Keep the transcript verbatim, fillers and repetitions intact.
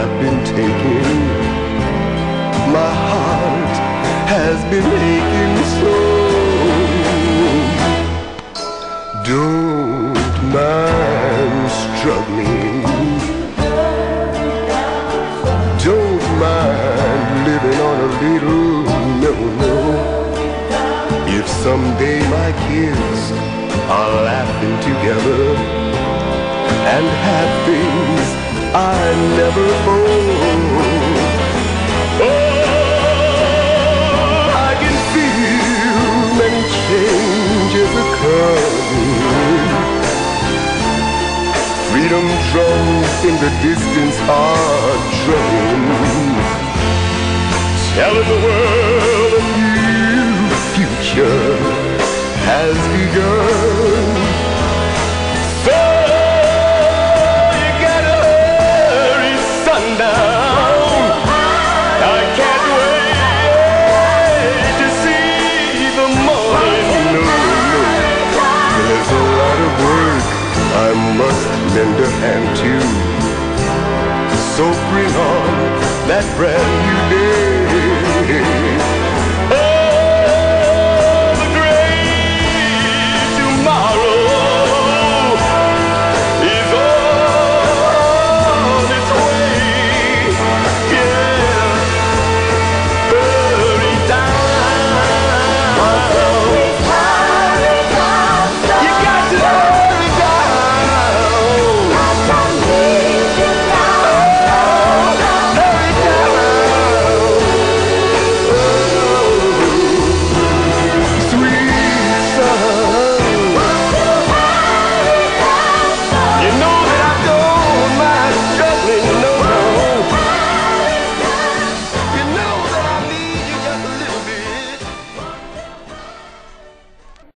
have been taken. My heart has been aching so. Don't mind struggling. Don't mind living on a little, no, no. If someday my kids are laughing together and have things I never owned, oh, I can feel many changes occurring. Freedom drums in the distance are drumming, telling the world a new future has begun. So you gotta hurry, sundown. I can't wait to see the morning. No, no, there's a lot of work I must lend a hand to. So bring on that brand new day.